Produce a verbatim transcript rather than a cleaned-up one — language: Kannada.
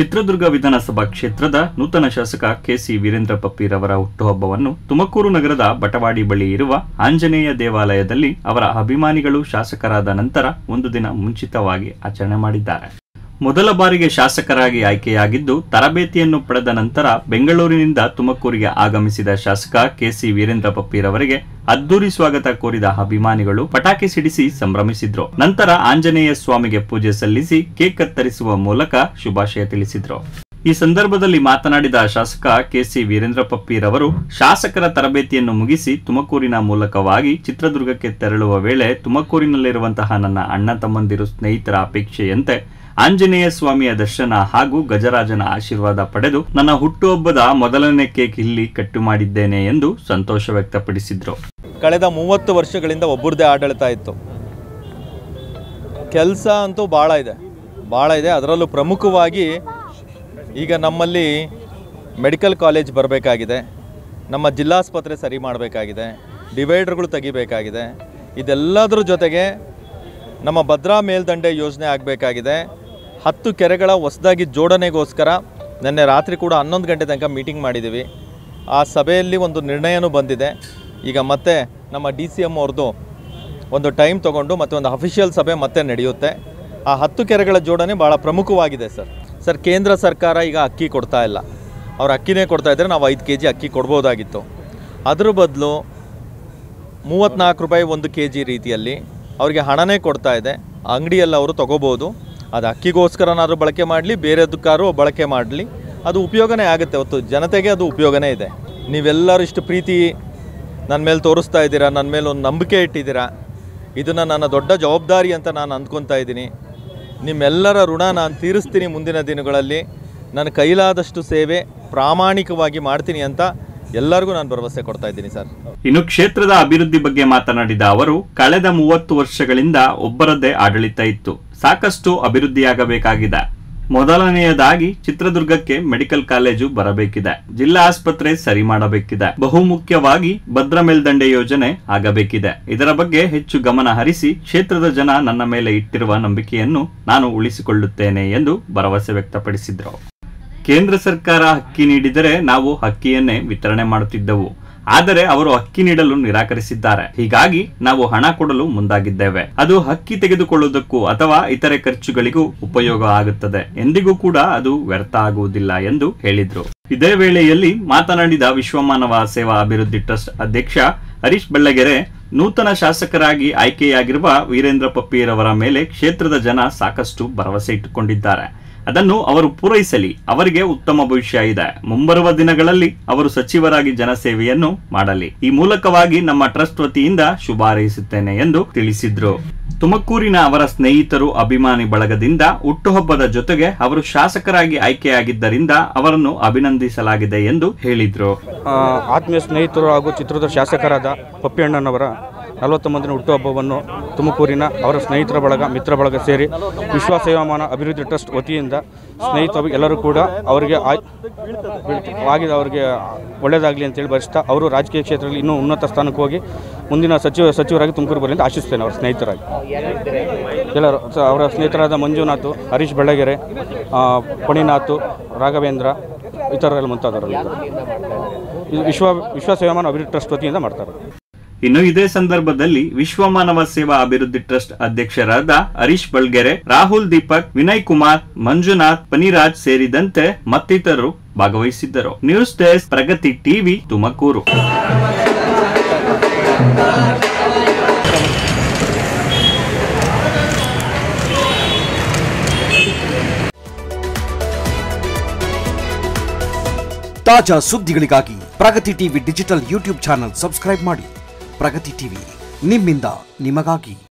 ಚಿತ್ರದುರ್ಗ ವಿಧಾನಸಭಾ ಕ್ಷೇತ್ರದ ನೂತನ ಶಾಸಕ ಕೆಸಿ ವೀರೇಂದ್ರ ಪಪ್ಪಿರವರ ಹುಟ್ಟುಹಬ್ಬವನ್ನು ತುಮಕೂರು ನಗರದ ಬಟವಾಡಿ ಬಳಿ ಇರುವ ಆಂಜನೇಯ ದೇವಾಲಯದಲ್ಲಿ ಅವರ ಅಭಿಮಾನಿಗಳು ಶಾಸಕರಾದ ನಂತರ ಒಂದು ದಿನ ಮುಂಚಿತವಾಗಿ ಆಚರಣೆ ಮಾಡಿದ್ದಾರೆ. ಮೊದಲ ಬಾರಿಗೆ ಶಾಸಕರಾಗಿ ಆಯ್ಕೆಯಾಗಿದ್ದು ತರಬೇತಿಯನ್ನು ಪಡೆದ ನಂತರ ಬೆಂಗಳೂರಿನಿಂದ ತುಮಕೂರಿಗೆ ಆಗಮಿಸಿದ ಶಾಸಕ ಕೆಸಿ ವೀರೇಂದ್ರ ಪಪ್ಪಿರವರಿಗೆ ಅದ್ದೂರಿ ಸ್ವಾಗತ ಕೋರಿದ ಅಭಿಮಾನಿಗಳು ಪಟಾಕಿ ಸಿಡಿಸಿ ಸಂಭ್ರಮಿಸಿದ್ರು. ನಂತರ ಆಂಜನೇಯ ಸ್ವಾಮಿಗೆ ಪೂಜೆ ಸಲ್ಲಿಸಿ ಕೇಕ್ ಕತ್ತರಿಸುವ ಮೂಲಕ ಶುಭಾಶಯ ತಿಳಿಸಿದ್ರು. ಈ ಸಂದರ್ಭದಲ್ಲಿ ಮಾತನಾಡಿದ ಶಾಸಕ ಕೆಸಿ ವೀರೇಂದ್ರ ಪಪ್ಪಿರವರು ಶಾಸಕರ ತರಬೇತಿಯನ್ನು ಮುಗಿಸಿ ತುಮಕೂರಿನ ಮೂಲಕವಾಗಿ ಚಿತ್ರದುರ್ಗಕ್ಕೆ ತೆರಳುವ ವೇಳೆ ತುಮಕೂರಿನಲ್ಲಿರುವಂತಹ ನನ್ನ ಅಣ್ಣ ತಮ್ಮಂದಿರು ಸ್ನೇಹಿತರ ಅಪೇಕ್ಷೆಯಂತೆ ಆಂಜನೇಯ ಸ್ವಾಮಿಯ ದರ್ಶನ ಹಾಗೂ ಗಜರಾಜನ ಆಶೀರ್ವಾದ ಪಡೆದು ನನ್ನ ಹುಟ್ಟುಹಬ್ಬದ ಮೊದಲನೇ ಕೇಕ್ ಇಲ್ಲಿ ಕಟ್ಟು ಮಾಡಿದ್ದೇನೆ ಎಂದು ಸಂತೋಷ ವ್ಯಕ್ತಪಡಿಸಿದ್ರು. ಕಳೆದ ಮೂವತ್ತು ವರ್ಷಗಳಿಂದ ಒಬ್ಬರದೇ ಆಡಳಿತ ಇತ್ತು. ಕೆಲಸ ಅಂತೂ ಭಾಳ ಇದೆ ಭಾಳ ಇದೆ ಅದರಲ್ಲೂ ಪ್ರಮುಖವಾಗಿ ಈಗ ನಮ್ಮಲ್ಲಿ ಮೆಡಿಕಲ್ ಕಾಲೇಜ್ ಬರಬೇಕಾಗಿದೆ, ನಮ್ಮ ಜಿಲ್ಲಾಸ್ಪತ್ರೆ ಸರಿ ಮಾಡಬೇಕಾಗಿದೆ, ಡಿವೈಡರ್ಗಳು ತೆಗಿಬೇಕಾಗಿದೆ. ಇದೆಲ್ಲದರ ಜೊತೆಗೆ ನಮ್ಮ ಭದ್ರಾ ಮೇಲ್ದಂಡೆ ಯೋಜನೆ ಆಗಬೇಕಾಗಿದೆ. ಹತ್ತು ಕೆರೆಗಳ ಹೊಸದಾಗಿ ಜೋಡಣೆಗೋಸ್ಕರ ನಿನ್ನೆ ರಾತ್ರಿ ಕೂಡ ಹನ್ನೊಂದು ಗಂಟೆ ತನಕ ಮೀಟಿಂಗ್ ಮಾಡಿದ್ದೀವಿ. ಆ ಸಭೆಯಲ್ಲಿ ಒಂದು ನಿರ್ಣಯನೂ ಬಂದಿದೆ. ಈಗ ಮತ್ತೆ ನಮ್ಮ ಡಿ ಸಿ ಎಮ್ ಅವ್ರದ್ದು ಒಂದು ಟೈಮ್ ತೊಗೊಂಡು ಮತ್ತೆ ಒಂದು ಅಫಿಷಿಯಲ್ ಸಭೆ ಮತ್ತೆ ನಡೆಯುತ್ತೆ. ಆ ಹತ್ತು ಕೆರೆಗಳ ಜೋಡಣೆ ಭಾಳ ಪ್ರಮುಖವಾಗಿದೆ ಸರ್. ಸರ್ ಕೇಂದ್ರ ಸರ್ಕಾರ ಈಗ ಅಕ್ಕಿ ಕೊಡ್ತಾ ಇಲ್ಲ. ಅವ್ರು ಅಕ್ಕಿನೇ ಕೊಡ್ತಾಯಿದ್ರೆ ನಾವು ಐದು ಕೆ ಜಿ ಅಕ್ಕಿ ಕೊಡ್ಬೋದಾಗಿತ್ತು. ಅದ್ರ ಬದಲು ಮೂವತ್ತ್ನಾಲ್ಕು ರೂಪಾಯಿ ಒಂದು ಕೆ ಜಿ ರೀತಿಯಲ್ಲಿ ಅವರಿಗೆ ಹಣನೇ ಕೊಡ್ತಾ ಇದೆ. ಅಂಗಡಿಯಲ್ಲಿ ಅವರು ತೊಗೋಬೋದು. ಅದು ಅಕ್ಕಿಗೋಸ್ಕರನಾದರೂ ಬಳಕೆ ಮಾಡಲಿ, ಬೇರೆದಕ್ಕಾದ್ರೂ ಬಳಕೆ ಮಾಡಲಿ, ಅದು ಉಪಯೋಗನೇ ಆಗುತ್ತೆ. ಹೊತ್ತು ಜನತೆಗೆ ಅದು ಉಪಯೋಗನೇ ಇದೆ. ನೀವೆಲ್ಲರೂ ಇಷ್ಟು ಪ್ರೀತಿ ನನ್ನ ಮೇಲೆ ತೋರಿಸ್ತಾ ಇದ್ದೀರಾ, ನನ್ನ ಮೇಲೆ ಒಂದು ನಂಬಿಕೆ ಇಟ್ಟಿದ್ದೀರಾ. ಇದನ್ನು ನನ್ನ ದೊಡ್ಡ ಜವಾಬ್ದಾರಿ ಅಂತ ನಾನು ಅಂದ್ಕೊತಾ ಇದ್ದೀನಿ. ನಿಮ್ಮೆಲ್ಲರ ಋಣ ನಾನು ತೀರಿಸ್ತೀನಿ. ಮುಂದಿನ ದಿನಗಳಲ್ಲಿ ನನ್ನ ಕೈಲಾದಷ್ಟು ಸೇವೆ ಪ್ರಾಮಾಣಿಕವಾಗಿ ಮಾಡ್ತೀನಿ ಅಂತ ಎಲ್ಲರಿಗೂ ನಾನು ಭರವಸೆ ಕೊಡ್ತಾ ಇದ್ದೀನಿ ಸರ್. ಇನ್ನು ಕ್ಷೇತ್ರದ ಅಭಿವೃದ್ಧಿ ಬಗ್ಗೆ ಮಾತನಾಡಿದ ಅವರು, ಕಳೆದ ಮೂವತ್ತು ವರ್ಷಗಳಿಂದ ಒಬ್ಬರದ್ದೇ ಆಡಳಿತ ಇತ್ತು. ಸಾಕಷ್ಟು ಅಭಿವೃದ್ಧಿಯಾಗಬೇಕಾಗಿದೆ. ಮೊದಲನೆಯದಾಗಿ ಚಿತ್ರದುರ್ಗಕ್ಕೆ ಮೆಡಿಕಲ್ ಕಾಲೇಜು ಬರಬೇಕಿದೆ, ಜಿಲ್ಲಾ ಆಸ್ಪತ್ರೆ ಸರಿ ಮಾಡಬೇಕಿದೆ, ಬಹುಮುಖ್ಯವಾಗಿ ಭದ್ರಾ ಮೇಲ್ದಂಡೆ ಯೋಜನೆ ಆಗಬೇಕಿದೆ. ಇದರ ಬಗ್ಗೆ ಹೆಚ್ಚು ಗಮನ ಹರಿಸಿ ಕ್ಷೇತ್ರದ ಜನ ನನ್ನ ಮೇಲೆ ಇಟ್ಟಿರುವ ನಂಬಿಕೆಯನ್ನು ನಾನು ಉಳಿಸಿಕೊಳ್ಳುತ್ತೇನೆ ಎಂದು ಭರವಸೆ ವ್ಯಕ್ತಪಡಿಸಿದರು. ಕೇಂದ್ರ ಸರ್ಕಾರ ಅಕ್ಕಿ ನೀಡಿದರೆ ನಾವು ಅಕ್ಕಿಯನ್ನೇ ವಿತರಣೆ ಮಾಡುತ್ತಿದ್ದೆವು. ಆದರೆ ಅವರು ಅಕ್ಕಿ ನೀಡಲು ನಿರಾಕರಿಸಿದ್ದಾರೆ. ಹೀಗಾಗಿ ನಾವು ಹಣ ಕೊಡಲು ಮುಂದಾಗಿದ್ದೇವೆ. ಅದು ಅಕ್ಕಿ ತೆಗೆದುಕೊಳ್ಳುವುದಕ್ಕೂ ಅಥವಾ ಇತರೆ ಖರ್ಚುಗಳಿಗೂ ಉಪಯೋಗ ಆಗುತ್ತದೆ. ಎಂದಿಗೂ ಕೂಡ ಅದು ವ್ಯರ್ಥ ಆಗುವುದಿಲ್ಲ ಎಂದು ಹೇಳಿದ್ರು. ಇದೇ ವೇಳೆಯಲ್ಲಿ ಮಾತನಾಡಿದ ವಿಶ್ವಮಾನವ ಸೇವಾ ಅಭಿವೃದ್ಧಿ ಟ್ರಸ್ಟ್ ಅಧ್ಯಕ್ಷ ಹರೀಶ್ ಬೆಳ್ಳಗೆರೆ, ನೂತನ ಶಾಸಕರಾಗಿ ಆಯ್ಕೆಯಾಗಿರುವ ವೀರೇಂದ್ರ ಪಪ್ಪಿರವರ ಮೇಲೆ ಕ್ಷೇತ್ರದ ಜನ ಸಾಕಷ್ಟು ಭರವಸೆ ಇಟ್ಟುಕೊಂಡಿದ್ದಾರೆ. ಅದನ್ನು ಅವರು ಪೂರೈಸಲಿ. ಅವರಿಗೆ ಉತ್ತಮ ಭವಿಷ್ಯ ಇದೆ. ಮುಂಬರುವ ದಿನಗಳಲ್ಲಿ ಅವರು ಸಚಿವರಾಗಿ ಜನಸೇವೆಯನ್ನು ಮಾಡಲಿ. ಈ ಮೂಲಕವಾಗಿ ನಮ್ಮ ಟ್ರಸ್ಟ್ ವತಿಯಿಂದ ಶುಭ ಹಾರೈಸುತ್ತೇನೆ ಎಂದು ತಿಳಿಸಿದ್ರು. ತುಮಕೂರಿನ ಅವರ ಸ್ನೇಹಿತರು ಅಭಿಮಾನಿ ಬಳಗದಿಂದ ಹುಟ್ಟುಹಬ್ಬದ ಜೊತೆಗೆ ಅವರು ಶಾಸಕರಾಗಿ ಆಯ್ಕೆಯಾಗಿದ್ದರಿಂದ ಅವರನ್ನು ಅಭಿನಂದಿಸಲಾಗಿದೆ ಎಂದು ಹೇಳಿದ್ರು. ಆತ್ಮೀಯ ಸ್ನೇಹಿತರು ಹಾಗೂ ಚಿತ್ರದ ಶಾಸಕರಾದ ಪಪ್ಪಿಯಣ್ಣನವರ ನಲವತ್ತೊಂಬತ್ತನೇ ಹುಟ್ಟುಹಬ್ಬವನ್ನು ತುಮಕೂರಿನ ಅವರ ಸ್ನೇಹಿತರ ಬಳಗ ಮಿತ್ರ ಬಳಗ ಸೇರಿ ವಿಶ್ವ ಸೇವಾಮಾನ ಅಭಿವೃದ್ಧಿ ಟ್ರಸ್ಟ್ ವತಿಯಿಂದ ಸ್ನೇಹಿತರು ಎಲ್ಲರೂ ಕೂಡ ಅವರಿಗೆ ಆಗಿದೆ ಅವರಿಗೆ ಒಳ್ಳೆಯದಾಗಲಿ ಅಂತೇಳಿ ಬಯಸ್ತಾ ಅವರು ರಾಜಕೀಯ ಕ್ಷೇತ್ರದಲ್ಲಿ ಇನ್ನೂ ಉನ್ನತ ಸ್ಥಾನಕ್ಕೆ ಹೋಗಿ ಮುಂದಿನ ಸಚಿವ ಸಚಿವರಾಗಿ ತುಮಕೂರು ಬರಲಿ ಅಂತ ಆಶಿಸ್ತೇನೆ. ಅವರ ಸ್ನೇಹಿತರಾಗಿ ಎಲ್ಲರೂ ಅವರ ಸ್ನೇಹಿತರಾದ ಮಂಜುನಾಥ್, ಹರೀಶ್ ಬೆಳ್ಳಗೆರೆ, ಪಣಿನಾಥ್, ರಾಘವೇಂದ್ರ ಇತರರೆಲ್ಲ ಮುಂತಾದವರಲ್ಲಿ ವಿಶ್ವ ವಿಶ್ವ ಸೇವಾಮಾನ ಅಭಿವೃದ್ಧಿ ಟ್ರಸ್ಟ್ ವತಿಯಿಂದ ಮಾಡ್ತಾರೆ. ಇನ್ನು ಇದೇ ಸಂದರ್ಭದಲ್ಲಿ ವಿಶ್ವಮಾನವ ಸೇವಾ ಅಭಿವೃದ್ಧಿ ಟ್ರಸ್ಟ್ ಅಧ್ಯಕ್ಷರಾದ ಹರೀಶ್ ಬೆಳ್ಳಗೆರೆ, ರಾಹುಲ್ ದೀಪಕ್, ವಿನಯ್ ಕುಮಾರ್, ಮಂಜುನಾಥ್, ಪನಿರಾಜ್ ಸೇರಿದಂತೆ ಮತ್ತಿತರರು ಭಾಗವಹಿಸಿದ್ದರು. News desk, Pragati TV, Tumakuru. ತಾಜಾ ಸುದ್ದಿಗಳಿಗಾಗಿ Pragati TV digital YouTube channel subscribe ಮಾಡಿ. ಪ್ರಗತಿ ಟಿವಿ ನಿಮ್ಮಿಂದ ನಿಮಗಾಗಿ.